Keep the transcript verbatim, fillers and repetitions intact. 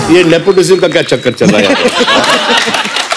ये नेपोटिज्म का क्या चक्कर चल रहा है?